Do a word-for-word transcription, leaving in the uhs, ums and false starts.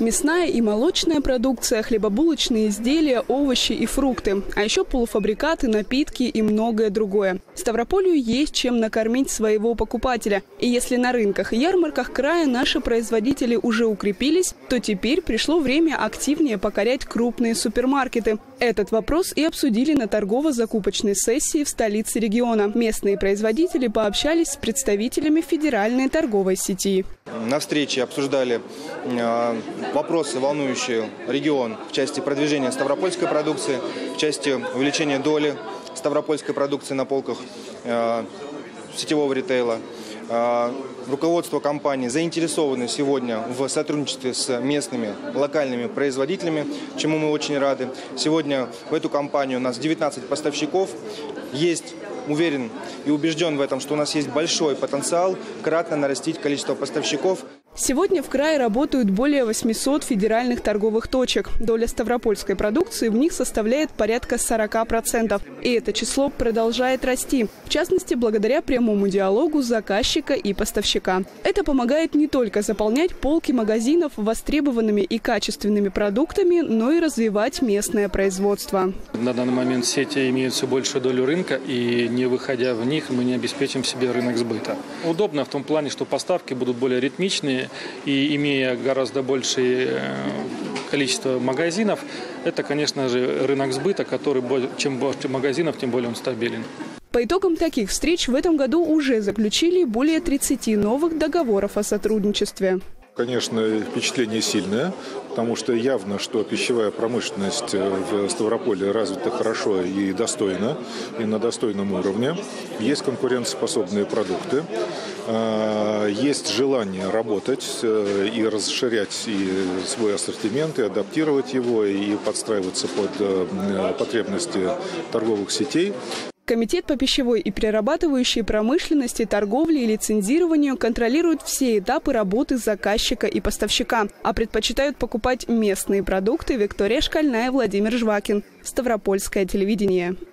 Мясная и молочная продукция, хлебобулочные изделия, овощи и фрукты. А еще полуфабрикаты, напитки и многое другое. Ставрополю есть чем накормить своего покупателя. И если на рынках и ярмарках края наши производители уже укрепились, то теперь пришло время активнее покорять крупные супермаркеты. Этот вопрос и обсудили на торгово-закупочной сессии в столице региона. Местные производители пообщались с представителями федеральной торговой сети. На встрече обсуждали э, вопросы, волнующие регион в части продвижения ставропольской продукции, в части увеличения доли ставропольской продукции на полках э, сетевого ритейла. Э, руководство компании заинтересовано сегодня в сотрудничестве с местными локальными производителями, чему мы очень рады. Сегодня в эту компанию у нас девятнадцать поставщиков. Есть, уверен и убежден в этом, что у нас есть большой потенциал кратно нарастить количество поставщиков. Сегодня в крае работают более восьмисот федеральных торговых точек. Доля ставропольской продукции в них составляет порядка сорока процентов. И это число продолжает расти. В частности, благодаря прямому диалогу заказчика и поставщика. Это помогает не только заполнять полки магазинов востребованными и качественными продуктами, но и развивать местное производство. На данный момент сети имеют все большую долю рынка, и не выходя в них, мы не обеспечим себе рынок сбыта. Удобно в том плане, что поставки будут более ритмичные, и имея гораздо большее количество магазинов, это, конечно же, рынок сбыта, который чем больше магазинов, тем более он стабилен. По итогам таких встреч в этом году уже заключили более тридцати новых договоров о сотрудничестве. Конечно, впечатление сильное, потому что явно, что пищевая промышленность в Ставрополе развита хорошо и достойно, и на достойном уровне. Есть конкурентоспособные продукты, есть желание работать и расширять и свой ассортимент, и адаптировать его, и подстраиваться под потребности торговых сетей. Комитет по пищевой и перерабатывающей промышленности, торговле и лицензированию контролирует все этапы работы заказчика и поставщика, а предпочитают покупать местные продукты. Виктория Шкальная, Владимир Жвакин. Ставропольское телевидение.